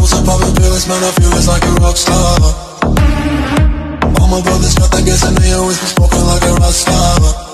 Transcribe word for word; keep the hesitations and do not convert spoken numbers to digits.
I'm popping fearless, man, I feel it's like a rock star. All my brothers got that gas and they always been smoking like a rock star.